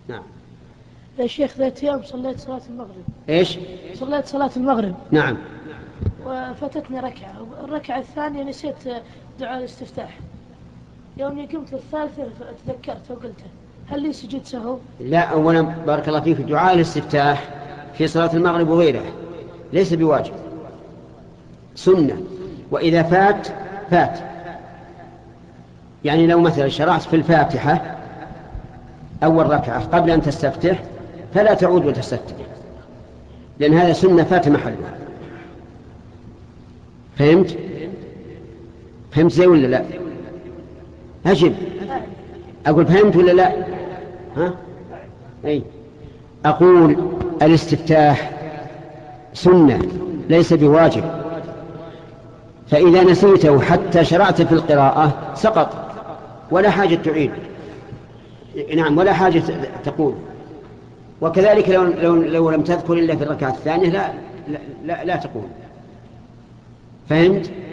نعم. يا شيخ ذات يوم صليت صلاة المغرب. إيش؟ صليت صلاة المغرب. نعم. وفتتني ركعة، الركعة الثانية نسيت دعاء الاستفتاح. يوم قمت للثالثة تذكرت وقلته، هل لي سجود سهو؟ لا، أولا بارك الله فيك، دعاء الاستفتاح في صلاة المغرب وغيره ليس بواجب، سنة، وإذا فات فات. يعني لو مثلا شرعت في الفاتحة أول ركعة قبل أن تستفتح فلا تعود وتستفتح، لأن هذا سنة فات محلها. فهمت زي ولا لا؟ أجب. أقول فهمت ولا لا؟ ها؟ أي أقول الاستفتاح سنة ليس بواجب، فإذا نسيته حتى شرعت في القراءة سقط، ولا حاجة تعيد. نعم، ولا حاجة تقول. وكذلك لو لم تذكر إلا في الركعة الثانية لا تقول. فهمت؟